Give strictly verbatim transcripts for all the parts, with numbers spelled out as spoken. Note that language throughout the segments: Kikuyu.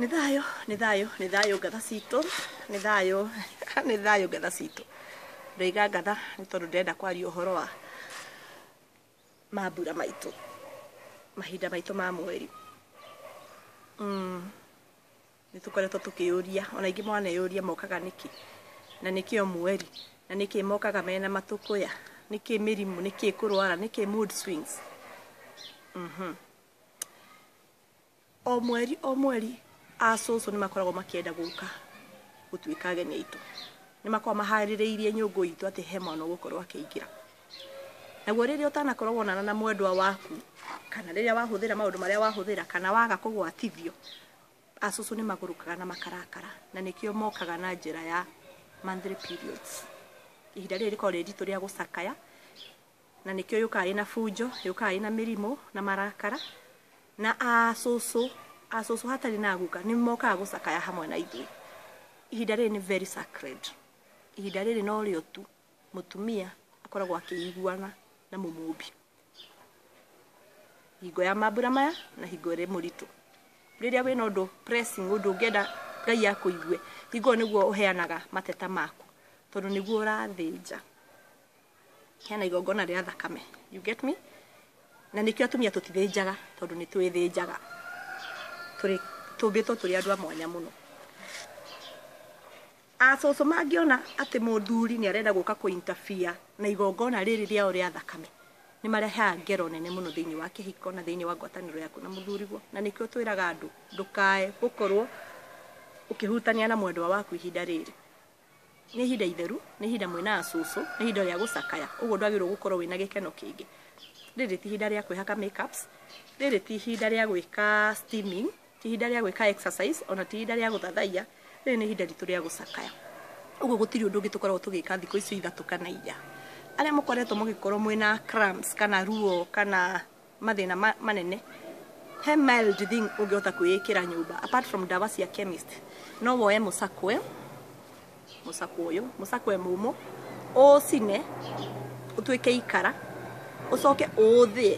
Nĩ thayũ, nĩ thayũ, nĩ thayũ ngatha citũ, nĩ thayũ, nĩ thayũ ngatha citũ. Ndoiga ngatha nĩ tondũ ndĩrenda kwaria ũhoro wa mambura maitũ, mahinda maitũ ma mweri. Nĩ tũkoretwo tũkĩyũria, ona ingĩ mwaneyũria mokaga nĩkĩ, na nĩkĩ o mweri, na nĩkĩ mokaga mena matũkũya, nĩkĩ mĩrimũ, nĩkĩ kũrwara, nĩkĩ mood swings. O mweri o mweri a cũcũ nĩ makoragwo makĩenda gũka gũtuĩka ageni aitũ. Nĩ makoragwo maharĩrĩirie nyũngũ itũ atĩ he mwana ũgũkorwo akĩingĩra. Naguo rĩrĩa ũtanakorwo wonana na mwendwa waku, kana rĩrĩa wahũthĩra maũndũ marĩa wahũthĩra, kana waga kũgwatithio, a cũcũ nĩ magũrũkaga na makarakara, na nĩkĩo mokaga na njĩra ya monthly periods. Ihinda rĩrĩ rĩkoragwo rĩ ritũ rĩa gũcakaya, na nĩkĩo yũkaga ĩna bunjo, yũkaga ĩna mĩrimũ na marakara, na a cũcũ, a cũcũ hatarĩ na guka nĩ mokaga gũcakaya hamwe na ithuĩ. Ihinda rĩrĩ nĩ very sacred. Ihinda rĩrĩ no rĩo tu mũtumia akoragwo akĩiguana na mũmũmbi, hingo ya mambura maya na hingo ĩrĩ mũritũ. Rĩrĩa wĩna ũndũ pressing, ũndũ ũngĩenda Ngai akũigue, hingo nĩguo ũheanaga mateta maku, tondũ nĩguo ũrathĩnja. Hena igongona rĩa thakame, you get me? Na nĩkĩo atumia tũtithĩnjaga, tondũ nĩ twĩthĩnjaga. Tũrĩ tũmbĩtwo tũrĩ andũ a mwanya mũno. A cũcũ mangĩona atĩ mũthuri nĩ arenda gũka kũ interfere na igongona rĩrĩ rĩao rĩa thakame, nĩ marehaga ngero nene mũno thĩinĩ wa kĩhiko na thĩinĩ wa ngwatanĩro yaku na mũthuriguo. Na nĩkĩo twĩraga andũ ndũkae gũkorwo ũkĩhutania na mwendwa waku ihinda rĩrĩ. Nĩ ihinda itheru, nĩ ihinda mwĩna a cũcũ, nĩ ihinda rĩa gũcakaya, ũguo ndwagĩrĩirwo gũkorwo wĩna gĩkeno kĩingĩ. Rĩrĩ ti ihinda rĩa kwĩhaka makeups, rĩrĩ ti ihinda rĩa gwĩka steaming, ti ihinda rĩa gwĩka exercise, ona ti ihinda rĩa gũthathaiya. Rĩrĩ nĩ ihinda ritũ rĩa gũcakaya. Ũguo gũtirĩ ũndũ ũngĩ tũkoragwo tũgĩka thikũ icio ithatũ kana inya. Arĩa mũkoretwo mũgĩkorwo mwĩna cramps kana ruo kana mathĩna manene, he mild thing ũngĩhota kwĩĩkĩra nyũmba apart from ndawa cia chemist. No woe mũcakwe, mũcakwe ũyũ, mũcakwe mũmũ, ũcine, ũtuĩke ikara, ũcoke ũũthĩe,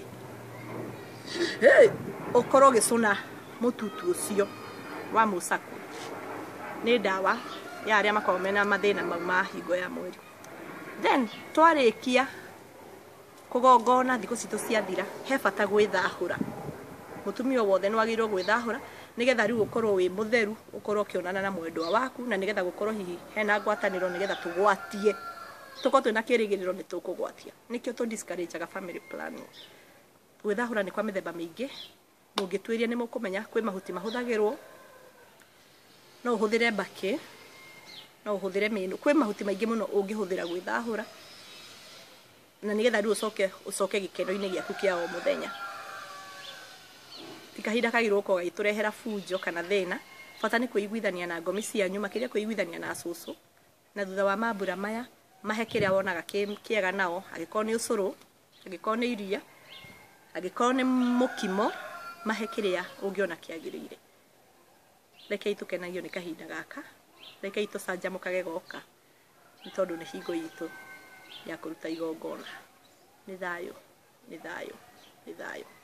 ũkorwo ũgĩcũna mũtutu ũcio wa mũcakwe. Nĩ ndawa ya arĩa makoragwo mena mathĩna mau ma hingo ya mweri. Then twarĩkia kũgongona, thikũ citũ ciathira, he bata gwĩthahũra. Mũtumia wothe nĩ wagĩrĩirwo gwĩthahũra, nĩgetha rĩu ũkorwo wĩ mũtheru, ũkorwo ũkĩonana na mwendwa waku, na nĩgetha gũkorwo hihi hena ngwatanĩro, nĩgetha tũgwatie, tũkorwo twĩna kĩrĩgĩrĩro nĩ tũkũgwatia. Nĩkĩo tũ discourage family planning. Gwĩthahũra nĩ kwa mĩthemba mĩingĩ. Mũngĩtuĩria nĩ mũkũmenya kwĩ mahuti mahũthagĩrwo, no ũhũthĩre mbakĩ, no ũhũthĩre mĩnũ, kwĩ mahuti maingĩ mũno ũngĩhũthĩra gwĩthahũra, na nĩgetha rĩu ũcoke ũcoke gĩkeno-inĩ gĩaku kĩa o mũthenya. Ti kahinda kagĩrĩirwo gũkorwo gagĩtũrehera bunjo kana thĩna, bata nĩ kwĩiguithania na ngomi cianyu, makĩria kwĩiguithania na cũcũ, na thutha wa mambura maya mahe kĩrĩa wonaga kĩega nao, angĩkorwo nĩ ũcũrũ, angĩkorwo nĩ iria, angĩkorwo nĩ mũkimo, mahe kĩrĩa ũngĩona kĩagĩrĩire. Rekei tũkenagio nĩ kahinda gaka, rekei tũcanjamũkage goka, nĩ tondũ nĩ hingo itũ ya kũruta igongona. Nĩ thayũ, nĩ thayũ, nĩ thayũ.